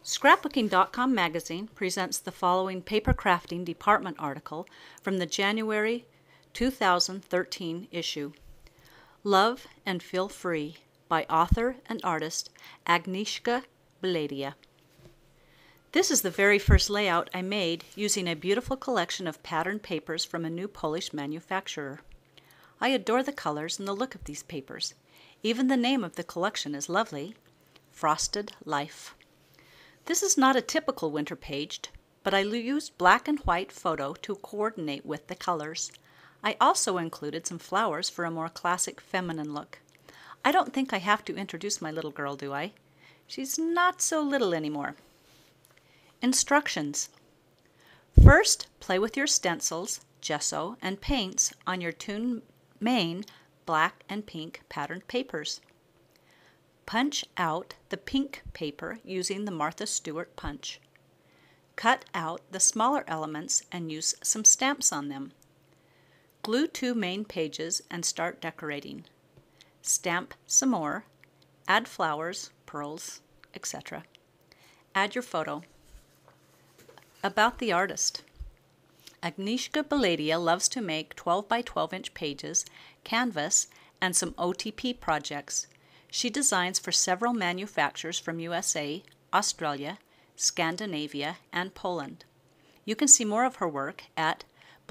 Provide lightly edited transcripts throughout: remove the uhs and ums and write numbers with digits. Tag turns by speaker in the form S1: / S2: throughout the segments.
S1: Scrapbooking.com magazine presents the following paper crafting department article from the January 2013 issue. Love and Feel Free by author and artist Agnieszka Beladia. This is the very first layout I made using a beautiful collection of patterned papers from a new Polish manufacturer. I adore the colors and the look of these papers. Even the name of the collection is lovely, Frosted Life. This is not a typical winter page, but I used black and white photo to coordinate with the colors. I also included some flowers for a more classic feminine look. I don't think I have to introduce my little girl, do I? She's not so little anymore. Instructions. First, play with your stencils, gesso, and paints on your two main black and pink patterned papers. Punch out the pink paper using the Martha Stewart punch. Cut out the smaller elements and use some stamps on them. Glue two main pages and start decorating. Stamp some more, add flowers, pearls, etc. Add your photo. About the artist. Agnieszka Beladia loves to make 12 by 12 inch pages, canvas, and some OTP projects. She designs for several manufacturers from USA, Australia, Scandinavia, and Poland. You can see more of her work at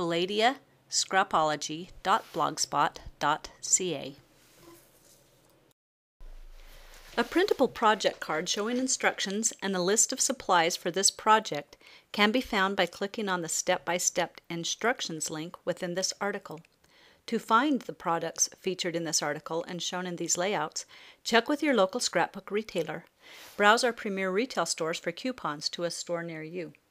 S1: beladiascrapology.blogspot.ca. A printable project card showing instructions and a list of supplies for this project can be found by clicking on the step-by-step instructions link within this article. To find the products featured in this article and shown in these layouts, check with your local scrapbook retailer. Browse our premier retail stores for coupons to a store near you.